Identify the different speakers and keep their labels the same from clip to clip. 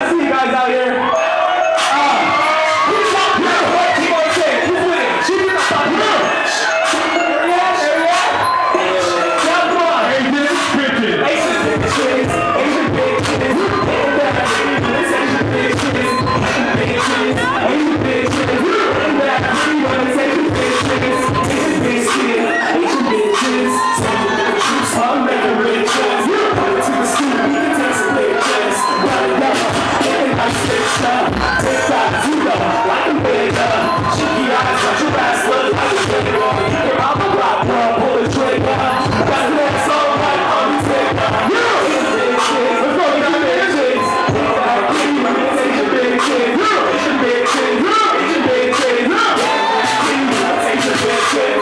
Speaker 1: I see you guys out here. Who's up here? What team are you saying? Who's winning? She did not stop here. There we are. Now come on. Asian bitches. Asian bitches. Asian bitches. And that pretty when it's Asian bitches. Asian bitches. Asian bitches. And that pretty when it's Asian bitches. Asian bitches. Asian bitches. I'm making riches. Put it to the school. We can take some pictures. Run it up. And I stitched up. Take that Zuka. Like a bigger. Cheeky eyes. Got your ass look like a bigger. You can rob the block, bro. Pull the trigger. Got the next song like Undertaker. Asian bitches. Let's go. Asian bitches. And that pretty when it's Asian bitches. Asian bitches. Asian bitches. And that pretty when it's Asian bitches.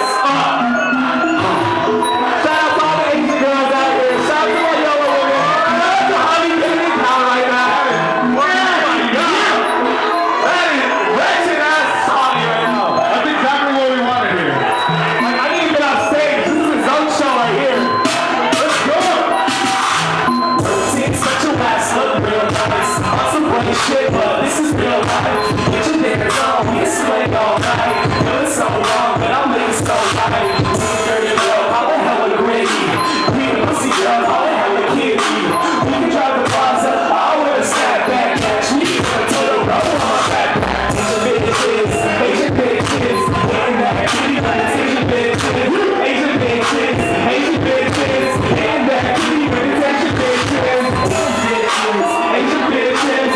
Speaker 1: Shit, but this is real life. Get your niggas on, we can swing all night. Doing so wrong, but I'm living so right. Dirty girl, how the hell a gritty? Green pussy girl, how the hell a kitty? We can drive the plaza, I wear a snapback. Catch me, until the road on my backpack. Asian bitches, and that kitty, but it's Asian bitches. Asian bitches, Asian bitches, and that kitty, but it's Asian bitches. Asian bitches.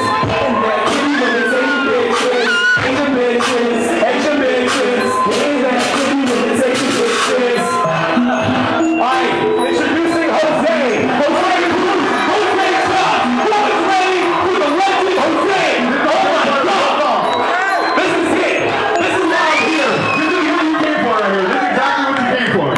Speaker 1: Asian bitches, Asian bitches, and that kitty when it's Asian bitches. Alright, introducing Jose. Jose Scott. Who is ready for the legend Jose? Oh my God. This is it. This is why I'm here.
Speaker 2: This is what you came for right here. This is exactly what you came for.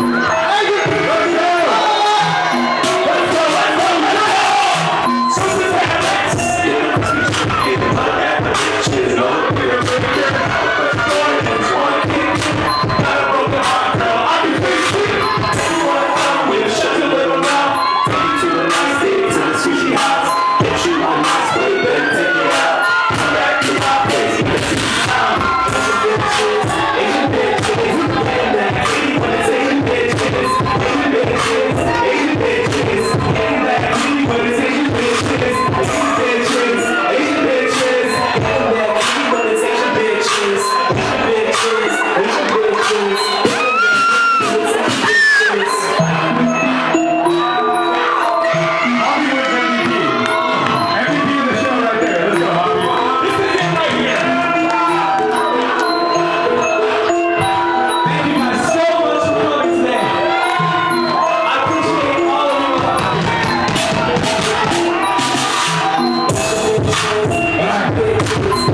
Speaker 1: Asian bitches.